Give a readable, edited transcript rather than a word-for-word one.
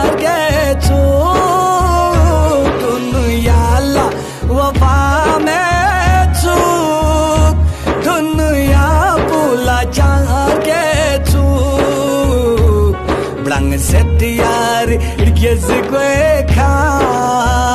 के छू दुनिया वफा में छू दुनिया पुला के छू बड़ंग से यार इड़के से कोई खा